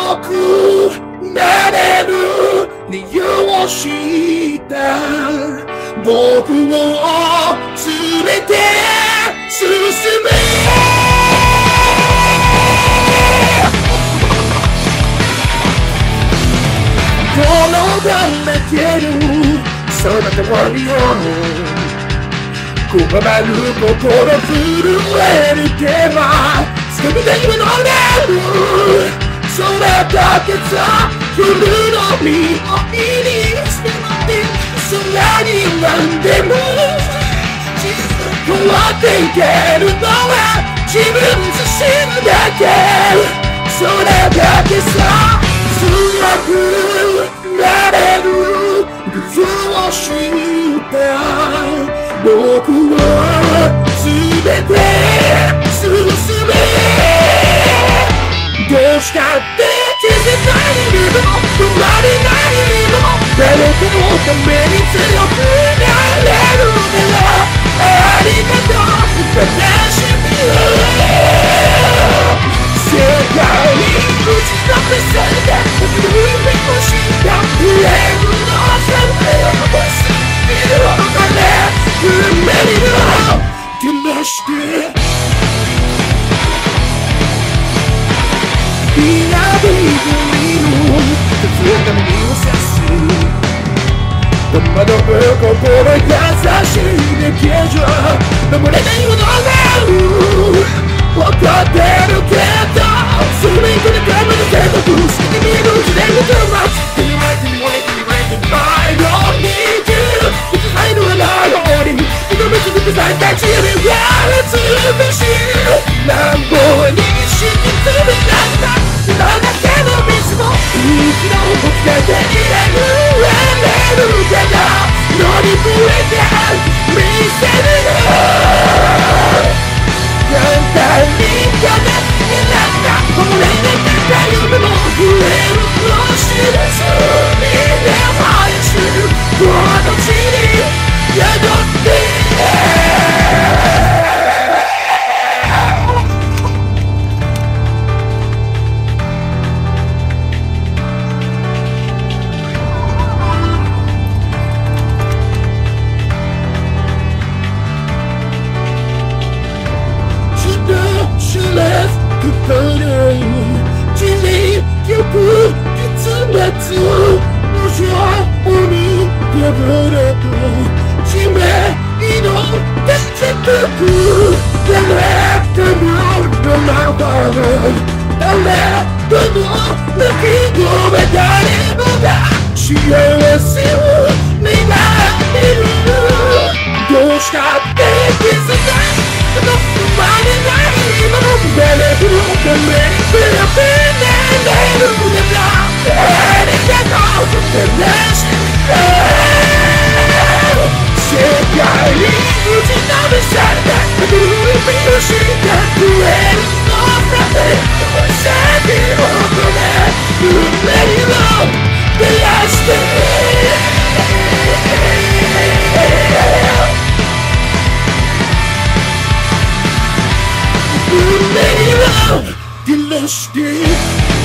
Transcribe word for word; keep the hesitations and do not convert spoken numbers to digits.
強くなれる理由を知った僕を連れて進めこのが泣けるそなたは見ようこばばる心震える手はつかみた夢のレール空だけさ降るのみを身にして空に何でも変わっていけるのは自分自身だけそれだけさ強くなれる理由を知った僕を全て進めどうしたって気づかないでも生まれないでも誰かのために強くなれるならありがとう悲しみを世界に打ちのめされた僕の夢を知ったフレームのさめを残す色の鐘夢にも照らしてみんなで君の手のためにをさす戸惑う心優しいだけじゃ守れないものがある分かってるけどそれ以降で頑張るけど好きに見える時代が来ます Can you wait, can you wait, can you wait, I don't need you いつ入るはないように認め続けたい立ち上げが美しい乱暴に敷き詰められたその中の水もいい気のぶつけていれるれるけど乗り越えて見せるよ簡単に叶ってなった俺が出た夢も増えるの知らずにで愛するこの地に宿って地に行く結末無情に破れた地名の鉄く誰かの名前誰かの泣き声誰もが幸せを願ってるどうしたって気づかない生まれないもの誰かのために比べないるんだありがとう悲しみ世界に打ちのめされた古い見をしたクエルのため先を止め運命を照らして運命を照らして